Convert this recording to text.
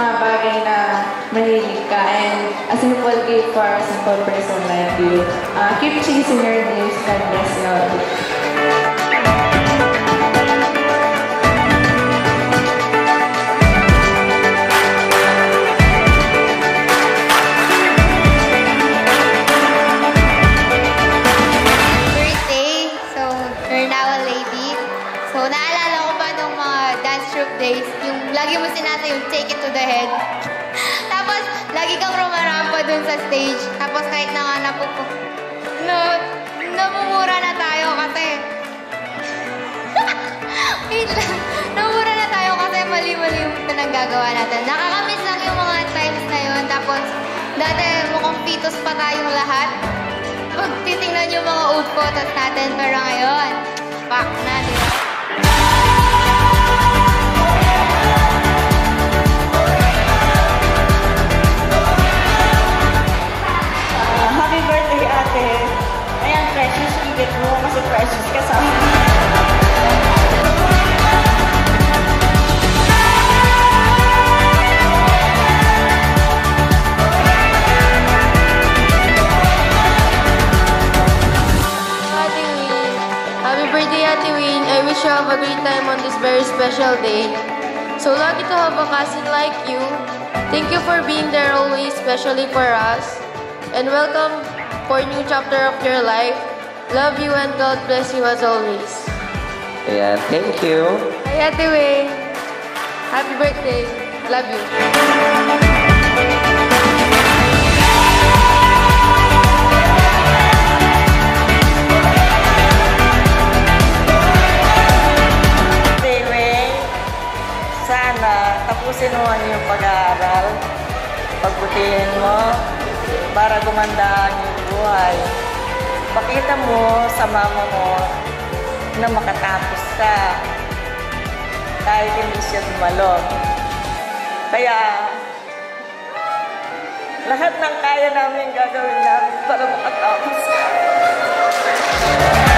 mga bagay na mahilig ka, and a simple gift for a simple person like you. Keep chasing your dreams. God bless you all. Days, yung lagi mo sinasa yung take it to the head. Tapos, lagi kang rumarampa dun sa stage. Tapos, kahit na nga namumura na tayo kasi. Wait lang. Namumura na tayo kasi mali-mali yung pinanggagawa natin. Nakakamiss lang yung mga times na yun. Tapos, dati mukhang pitos pa tayong lahat. Pag titingnan yung mga old photos natin, pero ngayon, fuck na, di ba? Happy birthday, ate. Ayan, precious. Ibig mo kasi precious ka sa akin. Happy birthday, Ate Win. I wish you have a great time on this very special day. So lucky to have a cousin like you. Thank you for being there always, especially for us. And welcome for a new chapter of your life. Love you and God bless you as always. Yeah, thank you. Hi, Ate Wing. Happy birthday. Love you. Ate Wing, sana tapusin mo yung pag-aaral. Pagbutihin mo para gumanda ang iyong buhay. Pakita mo sa mama mo na makatapos ka kahit hindi siya dumalo. Kaya lahat ng kaya namin gagawin namin para makatapos ka.